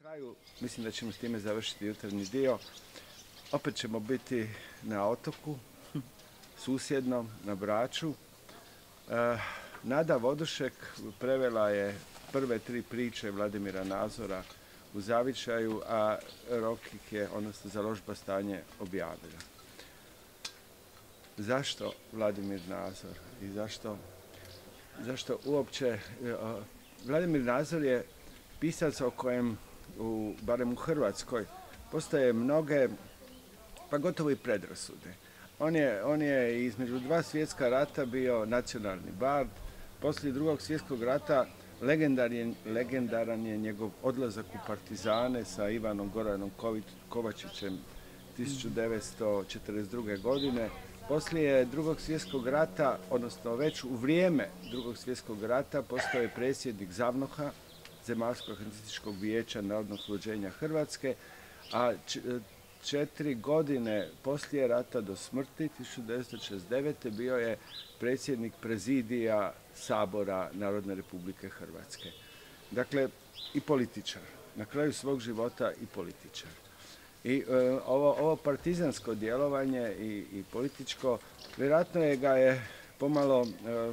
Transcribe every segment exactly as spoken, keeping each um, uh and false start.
kraju, mislim da ćemo s time završiti jutarnji dio. Opet ćemo biti na otoku, susjednom, na Braču. E, Nada Vodušek prevela je prve tri priče Vladimira Nazora u zavičaju, a Rok ih je, odnosno Založba Stanje, objavila. Zašto Vladimir Nazor i zašto, zašto uopće... Vladimir Nazor je pisac o kojem, u, barem u Hrvatskoj, postoje mnoge, pa gotovo i predrasude. On je, on je između dva svjetska rata bio nacionalni bard. Poslije drugog svjetskog rata legendaran, legendaran je njegov odlazak u partizane sa Ivanom Goranom Kovačićem tisuću devetsto četrdeset druge. godine. Poslije drugog svjetskog rata, odnosno već u vrijeme drugog svjetskog rata, postao je predsjednik ZAVNOH-a, Zemaljskog nacističkog vijeća narodnog oslobođenja Hrvatske, a četiri godine poslije rata do smrti, tisuću devetsto šezdeset devete. bio je predsjednik prezidija Sabora Narodne Republike Hrvatske. Dakle, i političar. Na kraju svog života i političar. I e, ovo, ovo partizansko djelovanje i, i političko, vjerojatno je ga je pomalo e,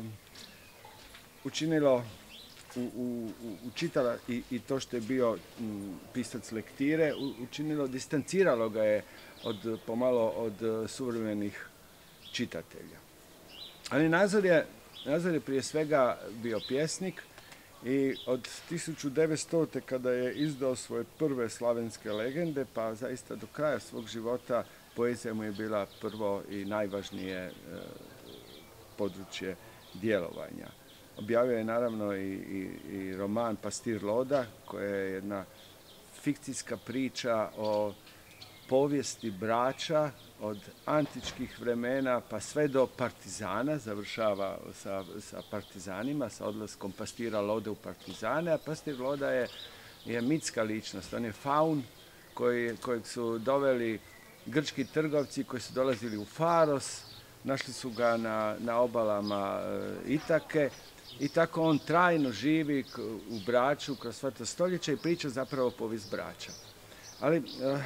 učinilo, u, u, učitala i, i to što je bio m, pisac lektire, u, učinilo, distanciralo ga je od, pomalo od suvremenih čitatelja. Ali Nazor je, Nazor je prije svega bio pjesnik i od tisuću devetstote. kada je izdao svoje prve slavenske legende, pa zaista do kraja svog života poezija mu je bila prvo i najvažnije e, područje djelovanja. Objavio je naravno i, i, i roman Pastir Loda, koja je jedna fikcijska priča o povijesti Brača od antičkih vremena pa sve do partizana, završava sa, sa partizanima, sa odlaskom Pastira Lode u partizane, a Pastir Loda je, je mitska ličnost. On je faun koji, kojeg su doveli grčki trgovci koji su dolazili u Faros, našli su ga na, na obalama e, Itake i tako on trajno živi u Braču kroz sva ta stoljeća i priča zapravo povijest Brača. Ali uh,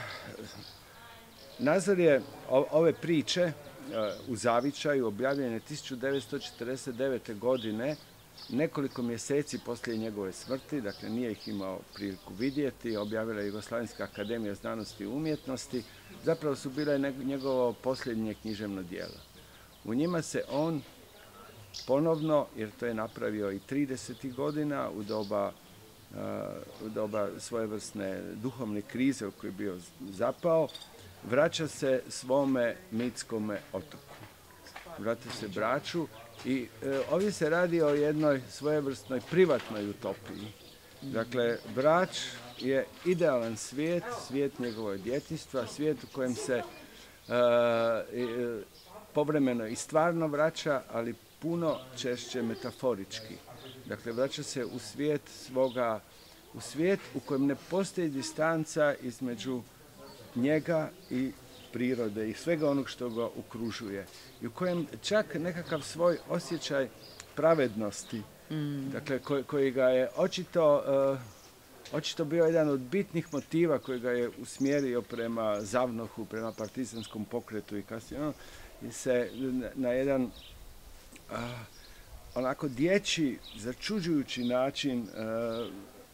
Nazor je ove priče uh, u zavičaju objavljene tisuću devetsto četrdeset devete. godine, nekoliko mjeseci poslije njegove smrti, dakle nije ih imao priliku vidjeti, objavila je Jugoslavenska akademija znanosti i umjetnosti, zapravo su bile njegovo posljednje književno djelo. U njima se on ponovno, jer to je napravio i tridesetih godina u doba u doba svojevrsne duhovne krize u kojoj je bio zapao, vraća se svome mitskome otoku. Vraća se Braču i e, ovdje se radi o jednoj svojevrsnoj privatnoj utopiji. Dakle, Brač je idealan svijet, svijet njegovog djetinjstva, svijet u kojem se e, e, povremeno i stvarno vraća, ali puno češće metaforički. Dakle, vraća se u svijet svoga, u svijet u kojem ne postoji distanca između njega i prirode i svega onog što ga okružuje. I u kojem čak nekakav svoj osjećaj pravednosti, mm. dakle, koji, koji ga je očito, uh, očito bio jedan od bitnih motiva koji ga je usmjerio prema ZAVNOH-u, prema partizanskom pokretu i kasnije, no, i se na, na jedan uh, onako dječji, začuđujući način uh,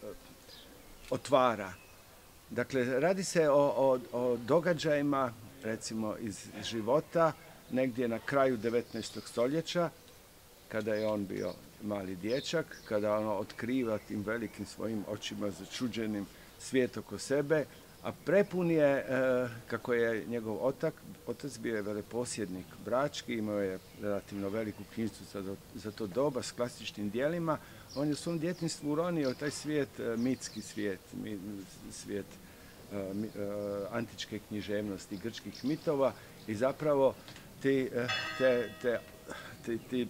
otvara. Dakle, radi se o, o, o događajima, recimo, iz života, negdje na kraju devetnaestog. stoljeća, kada je on bio mali dječak, kada ono otkriva tim velikim svojim očima začuđenim svijet oko sebe, a prepun je, e, kako je njegov otak, otac bio je veleposjednik brački, imao je relativno veliku knjižnicu za, za to doba s klasičnim djelima. On je u svom djetinjstvu uronio taj svijet, e, mitski svijet, mi, svijet e, mi, e, antičke književnosti, grčkih mitova i zapravo ti, e, te, te, ti, ti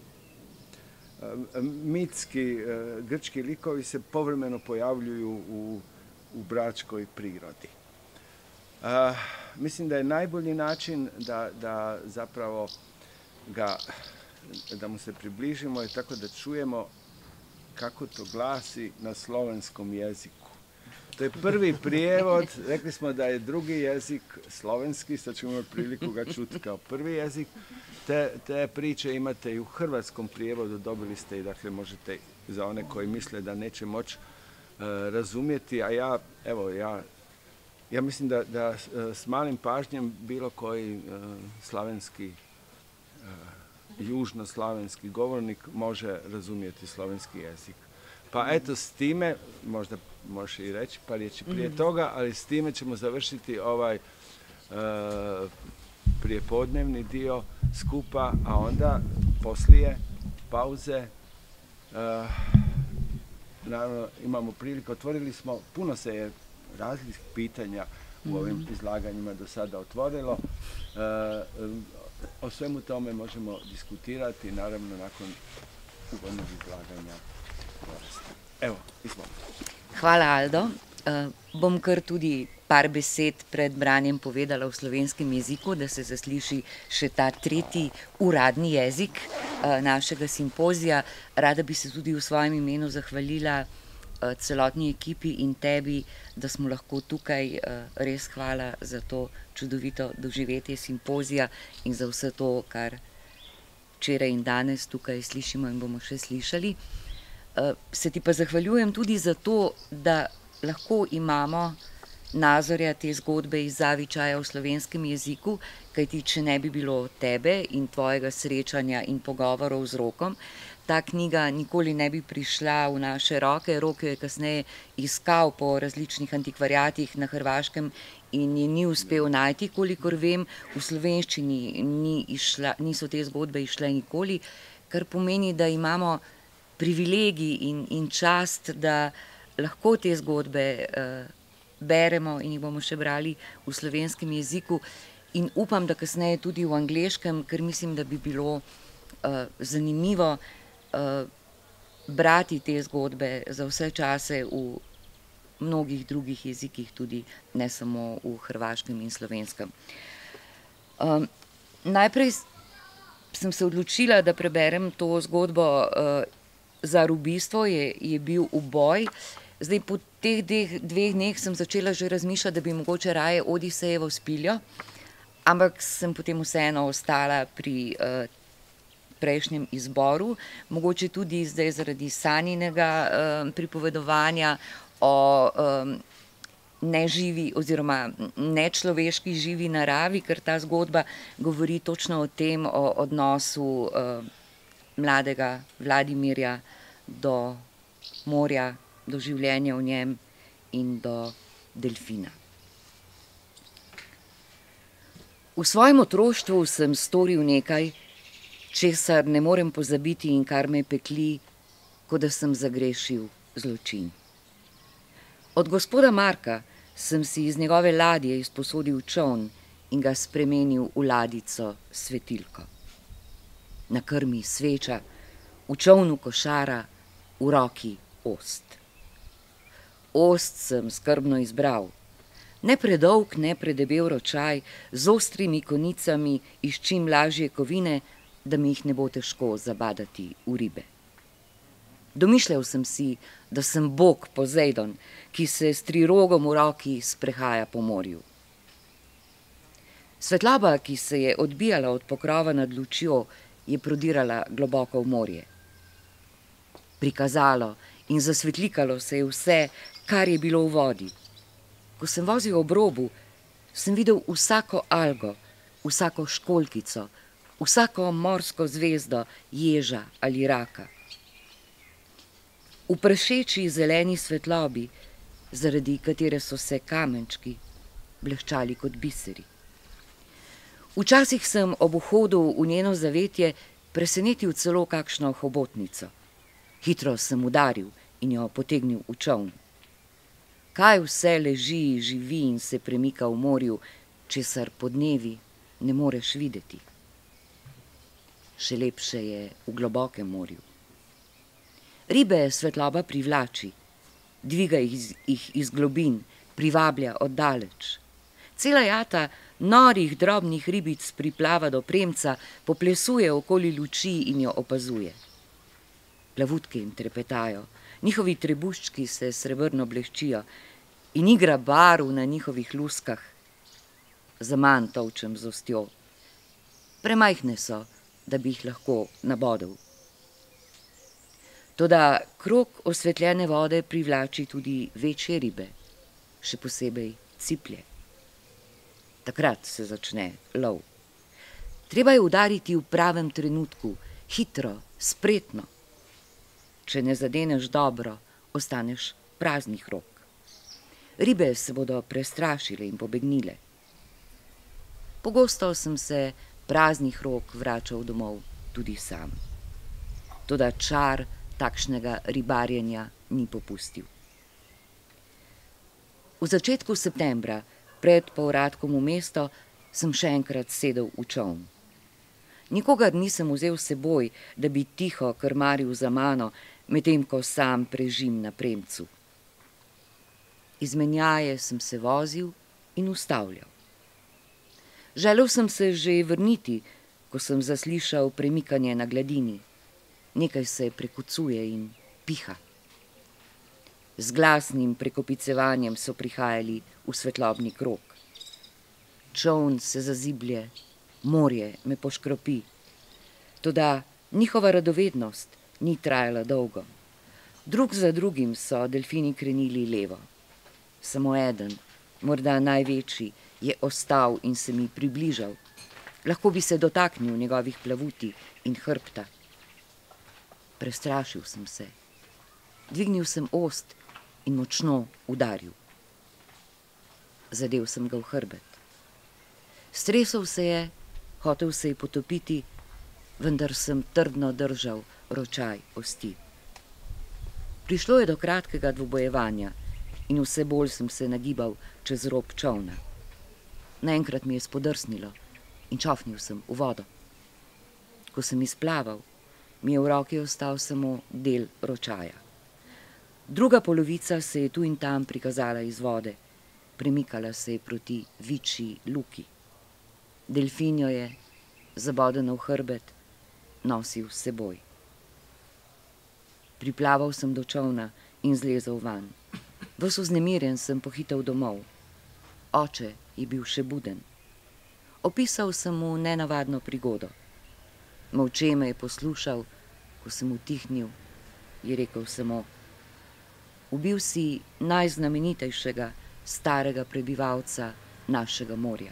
e, mitski e, grčki likovi se povremeno pojavljuju u, u bračkoj prirodi. Uh, mislim da je najbolji način da, da zapravo ga, da mu se približimo je tako da čujemo kako to glasi na slovenskom jeziku. To je prvi prijevod, rekli smo da je drugi jezik slovenski, sad ćemo imati priliku ga čuti kao prvi jezik. Te, te priče imate i u hrvatskom prijevodu, dobili ste i dakle možete za one koji misle da neće moći uh, razumjeti, a ja, evo, ja, ja mislim da, da uh, s malim pažnjem bilo koji uh, slavenski, uh, južnoslavenski govornik može razumjeti slovenski jezik. Pa eto, s time, možda možeš i reći pa riječi prije toga, ali s time ćemo završiti ovaj uh, prijepodnevni dio skupa, a onda poslije pauze uh, naravno imamo priliku, otvorili smo, puno se je različitih pitanja u ovim izlaganjima do sada otvorilo. Uh, o svemu tome možemo diskutirati, naravno nakon uvodnog izlaganja. Evo, izvolite. Hvala, Aldo. Uh, bom kar tudi par besed pred branjem povedala v slovenskem jeziku, da se zasliši še ta tretji uradni jezik uh, našega simpozija. Rada bi se tudi v svojem imenu zahvalila uh, celotni ekipi in tebi, da smo lahko tukaj. Uh, res hvala za to čudovito doživetje simpozija in za vse to, kar včeraj in danes tukaj slišimo in bomo še slišali. Se ti pa zahvaljujem tudi za to, da lahko imamo nazorja te zgodbe iz Zavičaja v slovenskem jeziku, kajti če ne bi bilo tebe in tvojega srečanja in pogovorov z Rokom, ta knjiga nikoli ne bi prišla v naše roke. Rok je kasneje iskal po različnih antikvariatih na Hrvaškem in je ni uspel najti, kolikor vem. V slovenščini ni išla, niso te zgodbe išle nikoli, kar pomeni, da imamo privilegij in, in čast, da lahko te zgodbe uh, beremo in jih bomo še brali v slovenskem jeziku in upam, da kasneje tudi v angleškem, ker mislim, da bi bilo uh, zanimivo uh, brati te zgodbe za vse čase v mnogih drugih jezikih, tudi ne samo v hrvaškem in slovenskem. Um, najprej sem se odločila, da preberem to zgodbo uh, Za rubistvo, je, je bil uboj. Zdaj, po teh dveh, dveh dneh sem začela že razmišljati, da bi mogoče raje Odisejevo spiljo, ampak sem potem vseeno ostala pri uh, prejšnjem izboru, mogoče tudi zdaj zaradi Sanjinega uh, pripovedovanja o um, neživi oziroma nečloveški živi naravi, ker ta zgodba govori točno o tem, o odnosu uh, mladega Vladimirja do morja, do življenja v njem in do delfina. V svojem otroštvu sem storil nekaj, česar ne morem pozabiti in kar me pekli, kot da sem zagrešil zločin. Od gospoda Marka sem si iz njegove ladje izposodil čoln in ga spremenil v ladico svetilko. Na krmi sveča, v čolnu košara, v roki ost. Ost sem skrbno izbral. Ne predolg, ne predebel ročaj, z ostrimi konicami iz čim lažje kovine, da mi jih ne bo težko zabadati v ribe. Domišljal sem si, da sem bog Pozejdon, ki se s trirogom v roki sprehaja po morju. Svetloba, ki se je odbijala od pokrova nad lučjo, je prodirala globoko v morje. Prikazalo in zasvetlikalo se je vse, kar je bilo v vodi. Ko sem vozil ob robu, sem videl vsako algo, vsako školjkico, vsako morsko zvezdo, ježa ali raka. V prašeči zeleni svetlobi, zaradi katere so se kamenčki bleščali kot biseri. Včasih sem ob vhodu v njeno zavetje presenetil celo kakšno hobotnico. Hitro sem udaril in jo potegnil v čoln. Kaj vse leži, živi in se premika v morju, česar podnevi ne moreš videti. Še lepše je v globokem morju. Ribe svetloba privlači, dviga jih iz globin, privablja oddaleč. Cela jata norih drobnih ribic priplava do premca, poplesuje okoli luči in jo opazuje. Plavutke jim trepetajo, njihovi trebuščki se srebrno bleščijo in igra barv na njihovih luskah. Zaman tolčem z ostjo. Premajhne so, da bi jih lahko nabodel. Toda krog osvetljene vode privlači tudi večje ribe, še posebej ciplje. Takrat se začne lov. Treba je udariti v pravem trenutku, hitro, spretno. Če ne zadeneš dobro, ostaneš praznih rok. Ribe se bodo prestrašile in pobegnile. Pogosto sem se praznih rok vračal domov tudi sam. Toda čar takšnega ribarjenja ni popustil. V začetku septembra, pred povratkom v mesto, sem še enkrat sedel v čoln. Nikogar nisem vzel s seboj, da bi tiho krmaril za mano, medtem ko sam prežim na premcu. Iz menjaje sem se vozil in ustavljal. Želel sem se že vrniti, ko sem zaslišal premikanje na gladini. Nekaj se prekucuje in piha. Z glasnim prekopicevanjem so prihajali v svetlobni krog. Čoln se zaziblje, morje me poškropi. Toda njihova radovednost ni trajala dolgo. Drug za drugim so delfini krenili levo. Samo eden, morda največji, je ostal in se mi približal. Lahko bi se dotaknil njegovih plavuti in hrbta. Prestrašil sem se. Dvignil sem ost in močno udaril. Zadel sem ga v hrbet. Stresel se je, hotel se je potopiti, vendar sem trdno držal ročaj osti. Prišlo je do kratkega dvobojevanja in vse bolj sem se nagibal čez rob čolna. Naenkrat mi je spodrsnilo in čofnil sem v vodo. Ko sem izplaval, mi je v roki ostal samo del ročaja. Druga polovica se je tu in tam prikazala iz vode, premikala se je proti vičji luki. Delfin jo je, zabodeno v hrbet, nosil s seboj. Priplaval sem do čolna in zlezel van. Ves vznemirjen sem pohitel domov. Oče je bil še buden. Opisal sem mu nenavadno prigodo. Molče me je poslušal, ko sem utihnil, je rekel samo: ubil si najznamenitejšega starega prebivalca našega morja.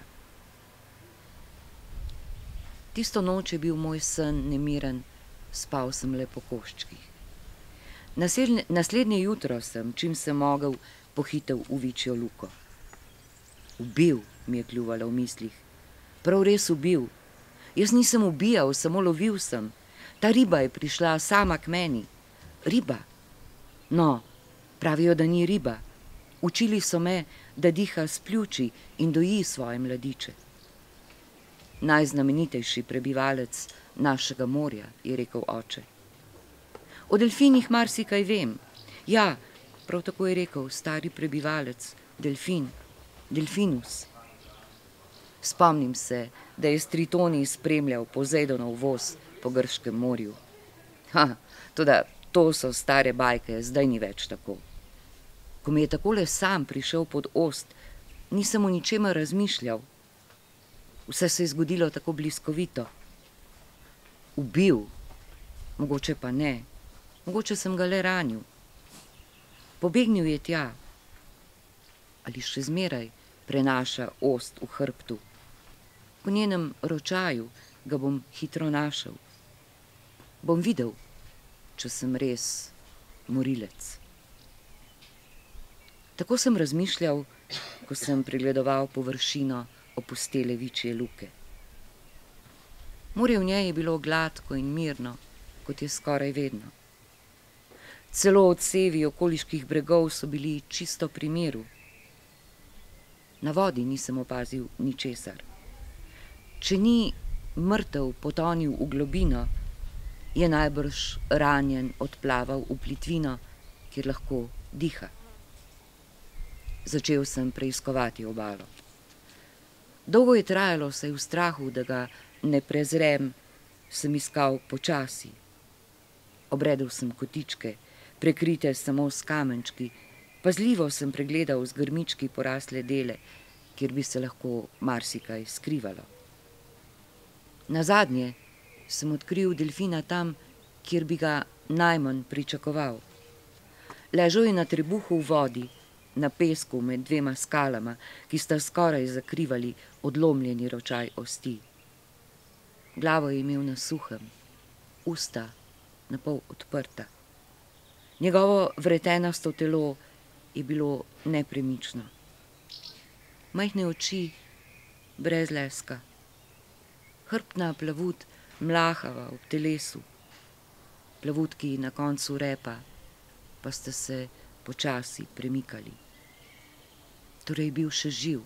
Tisto noč je bil moj sen nemiren, spal sem le po koščkih. Naslednje, naslednje jutro sem, čim sem mogel, pohitel v vičjo luko. Ubil, mi je kljuvalo v mislih. Prav res ubil. Jaz nisem ubijal, samo lovil sem. Ta riba je prišla sama k meni. Riba? No, pravijo, da ni riba. Učili so me, da diha s pljuči in doji svoje mladiče. Najznamenitejši prebivalec našega morja, je rekel oče. O delfinih marsikaj vem. Ja, prav tako je rekel stari prebivalec, delfin, delfinus. Spomnim se, da je s tritoni spremljal Pozejdonov voz po Grškem morju. Ha, toda to so stare bajke, zdaj ni več tako. Ko mi je takole sam prišel pod ost, nisem o ničemer razmišljal. Vse se je zgodilo tako bliskovito. Ubil, mogoče pa ne, mogoče sem ga le ranil. Pobegnil je tja. Ali še zmeraj prenaša ost v hrbtu. Po njenem ročaju ga bom hitro našel. Bom videl, če sem res morilec. Tako sem razmišljal, ko sem pregledoval površino opustele vičje luke. Morje v njej je bilo gladko in mirno, kot je skoraj vedno. Celo odsevi okoliških bregov so bili čisto pri miru. Na vodi nisem opazil ničesar. Če ni mrtev potonil v globino, je najbrž ranjen odplaval v plitvino, kjer lahko diha. Začel sem preiskovati obalo. Dolgo je trajalo, saj v strahu, da ga ne prezrem, sem iskal počasi. Obredel sem kotičke, prekrite samo s kamenčki, Pazljivo sem pregledal z grmički porasle dele, kjer bi se lahko marsikaj skrivalo. Nazadnje sem odkril delfina tam, kjer bi ga najmanj pričakoval. Ležal je na trebuhu v vodi, na pesku med dvema skalama, ki sta skoraj zakrivali odlomljeni ročaj osti. Glavo je imel na suhem, usta napol odprta. Njegovo vretenasto telo je bilo nepremično. Majhne oči brez leska, hrbtna plavut mlahava ob telesu, plavutki na koncu repa pa sta se počasi premikali. Torej bil še živ.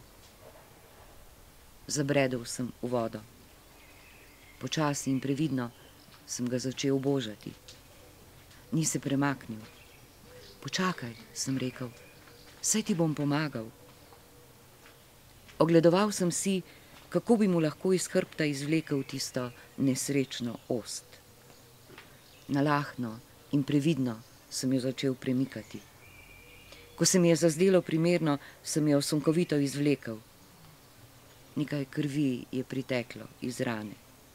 Zabredel sem v vodo. Počasi in previdno sem ga začel božati. Ni se premaknil. Počakaj, sem rekel, saj ti bom pomagal. Ogledoval sem si, kako bi mu lahko iz hrbta izvlekel tisto nesrečno ost. Nalahno in previdno sem jo začel premikati. Ko se mi je zazdelo primerno, sem jo sunkovito izvlekel. Nekaj krvi je priteklo iz rane.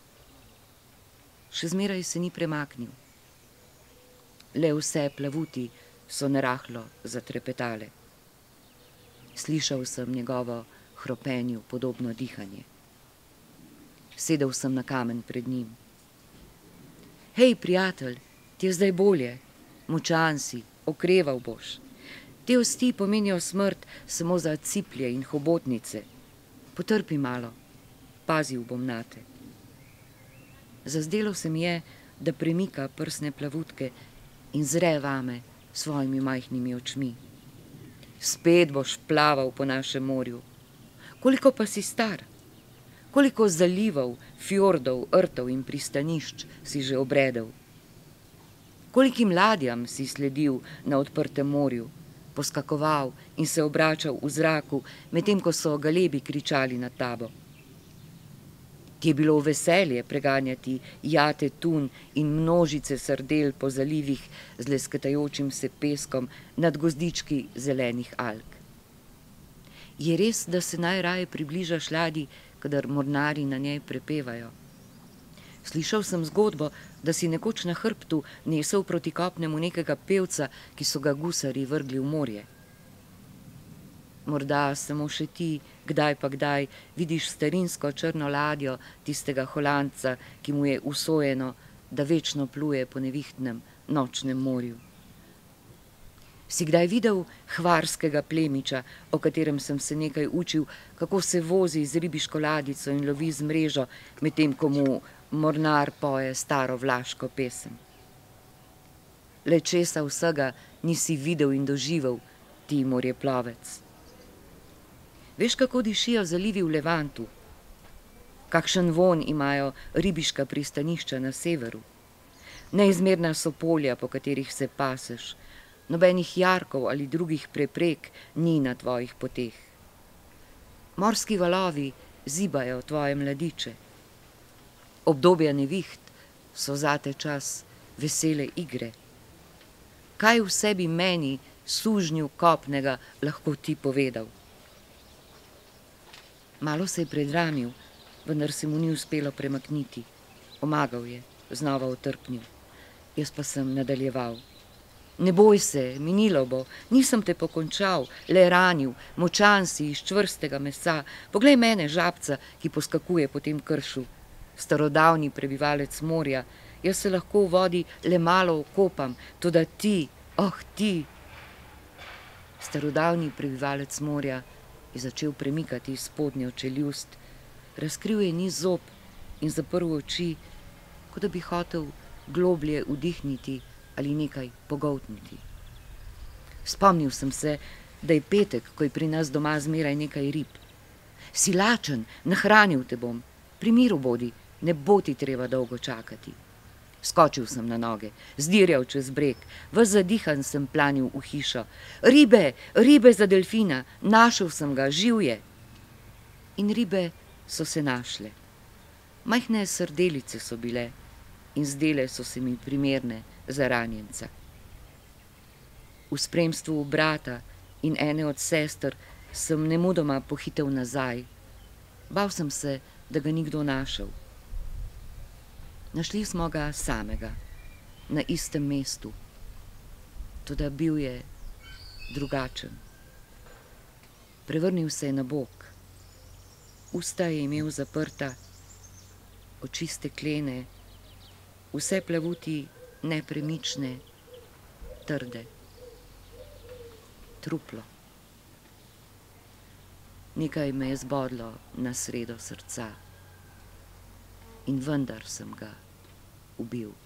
Še zmeraj se ni premaknil. Le vse plavuti so narahlo zatrepetale. Slišal sem njegovo hropenju podobno dihanje. Sedel sem na kamen pred njim. Hej, prijatelj, ti je zdaj bolje, močan si, okreval boš. Te osti pomenijo smrt samo za ciplje in hobotnice. Potrpi malo, pazil bom nate. Zazdelo se mi je, da premika prsne plavutke in zre vame svojimi majhnimi očmi. Spet boš plaval po našem morju. Koliko pa si star? Koliko zalivov, fjordov, rtov in pristanišč si že obredel? Kolikim ladjam si sledil na odprtem morju, poskakoval in se obračal v zraku, medtem ko so galebi kričali nad tabo? Ti je bilo veselje preganjati jate tun in množice sardel po zalivih z lesketajočim se peskom nad gozdički zelenih alg. Je res, da se najraje približaš ladji, kadar mornari na njej prepevajo? Slišal sem zgodbo, da si nekoč na hrbtu nesel proti kopnemu nekega pevca, ki so ga gusarji vrgli v morje. Morda samo še ti, kdaj pa kdaj, vidiš starinsko črno ladjo tistega Holandca, ki mu je usojeno, da večno pluje po nevihtnem nočnem morju. Si kdaj videl hvarskega plemiča, o katerem sem se nekaj učil, kako se vozi z ribiško ladico in lovi z mrežo, medtem ko mu mornar poje staro vlaško pesem? Le česa vsega nisi videl in doživel, ti morjeplovec. Veš, kako dišijo zalivi v Levantu? Kakšen vonj imajo ribiška pristanišča na severu? Neizmerna so polja, po katerih se paseš. Nobenih jarkov ali drugih preprek ni na tvojih poteh. Morski valovi zibajo tvoje mladiče. Obdobja neviht so zate čas vesele igre. Kaj v sebi meni, sužnju kopnega, lahko ti povedal? Malo se je predramil, vendar se mu ni uspelo premakniti. Omagal je, znova otrpnil. Jaz pa sem nadaljeval. Ne boj se, minilo bo, nisem te pokončal, le ranil, močan si iz čvrstega mesa. Poglej mene, žabca, ki poskakuje po tem kršu. Starodavni prebivalec morja, jaz se lahko v vodi le malo okopam, toda ti, oh ti. Starodavni prebivalec morja je začel premikati spodnjo čeljust, razkril je niz zob in zaprl oči, kot da bi hotel globlje vdihniti ali nekaj pogoltniti. Spomnil sem se, da je petek, ko je pri nas doma zmeraj nekaj rib. Si lačen, nahranil te bom, pri miru bodi, ne bo ti treba dolgo čakati. Skočil sem na noge, zdirjal čez breg, ves zadihan sem planil v hišo. Ribe, ribe za delfina, našel sem ga, živ je. In ribe so se našle. Majhne srdelice so bile in zdele so se mi primerne za ranjenca. V spremstvu brata in ene od sester sem nemudoma pohitel nazaj. Bal sem se, da ga ni kdo našel. Našli smo ga samega, na istem mestu. Toda bil je drugačen. Prevrnil se je na bok. Usta je imel zaprta, oči steklene, vse plavuti nepremične, trde. Truplo. Nekaj me je zbodlo na sredo srca in vendar sem ga ubil.